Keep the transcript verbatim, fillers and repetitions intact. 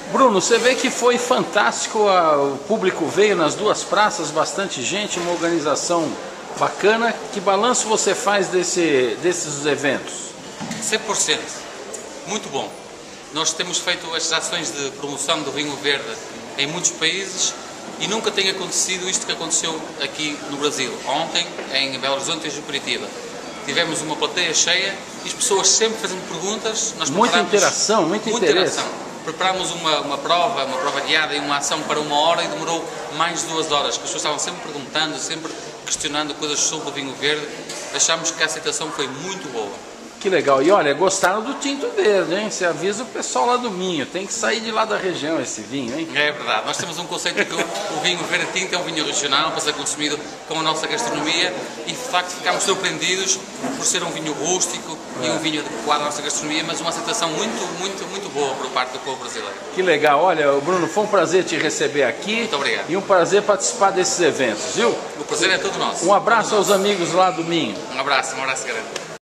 Bruno, você vê que foi fantástico, a, o público veio nas duas praças, bastante gente, uma organização bacana. Que balanço você faz desse, desses eventos? cem por cento. Muito bom. Nós temos feito estas ações de promoção do vinho verde em muitos países e nunca tem acontecido isto que aconteceu aqui no Brasil. Ontem, em Belo Horizonte e Juperitiba, tivemos uma plateia cheia e as pessoas sempre fazendo perguntas. Nós muita interação, muito muita interesse. Interação. Preparámos uma, uma prova, uma prova guiada e uma ação para uma hora e demorou mais de duas horas, que as pessoas estavam sempre perguntando, sempre questionando coisas sobre o vinho verde. Achámos que a aceitação foi muito boa. Que legal. E olha, gostaram do tinto verde, hein? Você avisa o pessoal lá do Minho. Tem que sair de lá da região esse vinho, hein? É verdade. Nós temos um conceito que o, o vinho verde tinto é um vinho regional para ser consumido com a nossa gastronomia e, de facto, ficámos surpreendidos por ser um vinho rústico é. e um vinho adequado à nossa gastronomia, mas uma aceitação muito, muito, muito boa por parte do povo brasileiro. Que legal. Olha, Bruno, foi um prazer te receber aqui. Muito obrigado. E um prazer participar desses eventos, viu? O prazer é todo nosso. Um abraço aos amigos lá do Minho. Um abraço, um abraço grande.